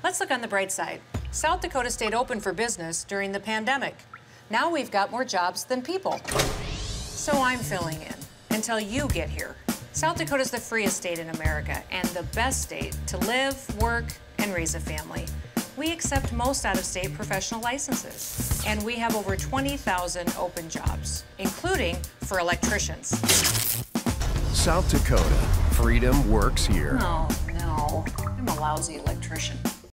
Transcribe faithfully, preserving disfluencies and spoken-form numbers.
Let's look on the bright side. South Dakota stayed open for business during the pandemic. Now we've got more jobs than people. So I'm filling in until you get here. South Dakota's the freest state in America and the best state to live, work, and raise a family. We accept most out-of-state professional licenses, and we have over twenty thousand open jobs, including for electricians. South Dakota, freedom works here. Oh, no, I'm a lousy electrician.